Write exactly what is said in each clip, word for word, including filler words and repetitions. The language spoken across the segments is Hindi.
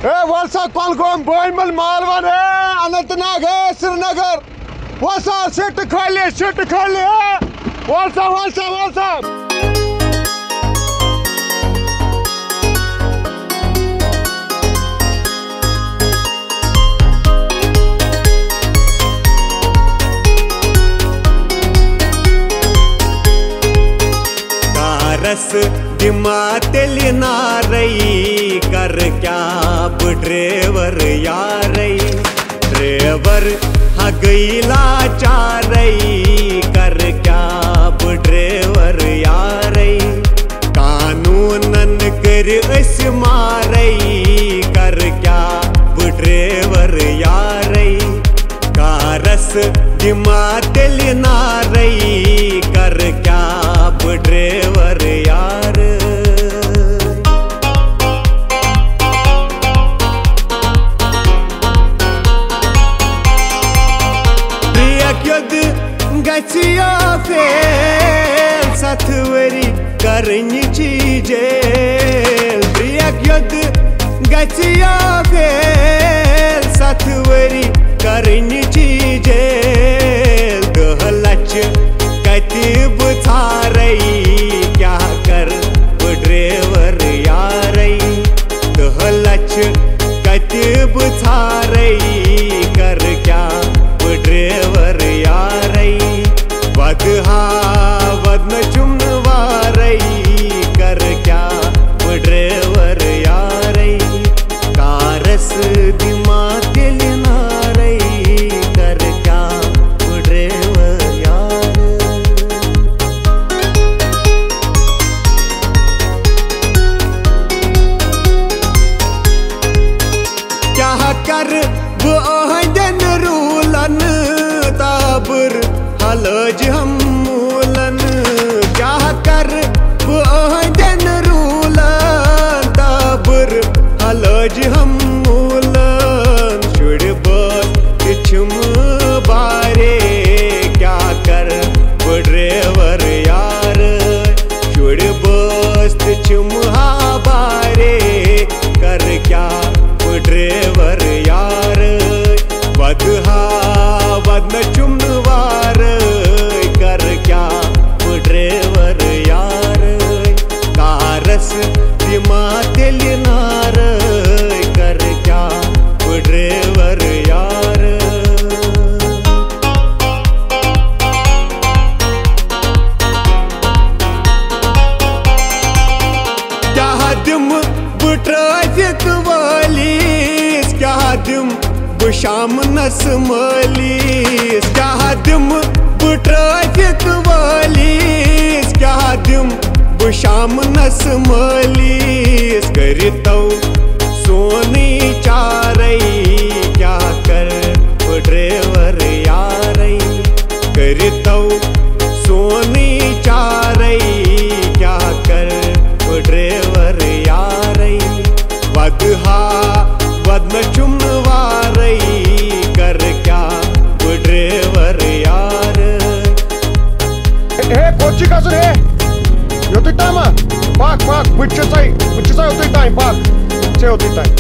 वलसा कोलगोम बोईमल मालवन अनंतनाग श्रीनगर वलसा सीट खाली सीट खाली वलसा वलसा वलसा रस दिमा तेल नारई कर क्या ड्रेवर यारई ड्रेवर हगैला चारई कर क्या ड्रेवर यारई कानूनन कर इस मारई कर क्या ड्रेवर यारई का रस दिमा तेल नारई कर क्या ड्रेवर यार प्रियक युद्ध गचिया फेल सतवरी करनी चीजेल प्रियक युद्ध गचिया फेल सतवरी करनी चीजेल गहलच कतिब थारई क्या कर ड्रेवर यारई गहलच कतिब थारई कर क्या ड्रेवर यारई वदहा वदन चुम्न वारई कर क्या ड्रेवर यारई कारस दिमा तेल नारई कर क्या ड्रेवर यार क्या कर बहन रूलन ताबर हलज हम मूलन क्या कर बहन रूलन ताबर हलज हम मूलन शुड़ बस छुम बारे क्या कर ड्रेवर यार शुड़ बस छुम हा बारे कर क्या ड्रेवर यार वदहा वदन चुम्नवार कर क्या ड्रेवर यार कारस दिमा तेल नार कर क्या ड्रेवर यार क्या दिम ट्रैफिक वालीस क्या दिम शाम नस मलीस क्या दिम ट्रैफिक वालीस क्या दिम शाम नस मलीस करतौ सोनी चारई क्या कर ड्रेवर यारई करतौ सोनी चारई क्या कर ड्रेवर यारई वदहा वदन चुम्न वारई कर क्या ड्रेवर यार हे कोची का सर हे योती टाइम पाक पाक बुच्चे साई बुच्चे साई योती टाइम पाक से योती time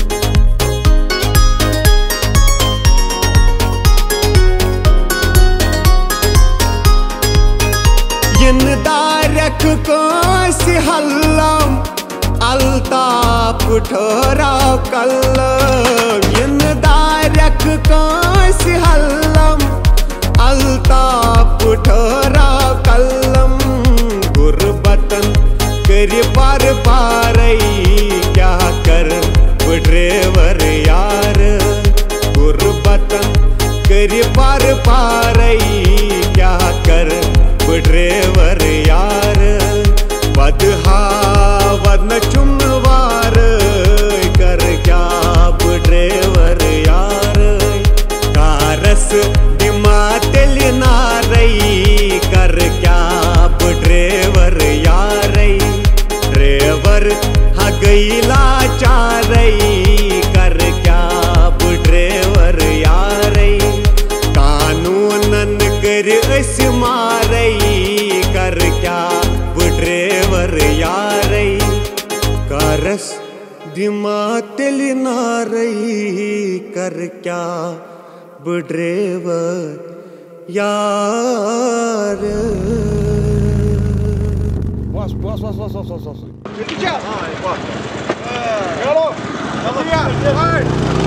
in Darak cos Hallam Altaf ठहरा कल्लम इन दारक कोस हल्लम अल्ताप ठहरा कल्लम गुरबतन कर पार पारई क्या कर ड्रेवर यार गुरबतन कर पार पारई क्या कर ड्रेवर यार वदहा वदन चुम्नवार कर क्या ड्रेवर यार कारस दिमा तेल नारई कर क्या ड्रेवर यारई ड्रेवर हगैला चार ना रही कर क्या ड्राइवर यार। Bas, bas, bas, bas, bas, bas, bas. Сейчас. А, и bas. Hello. Vai.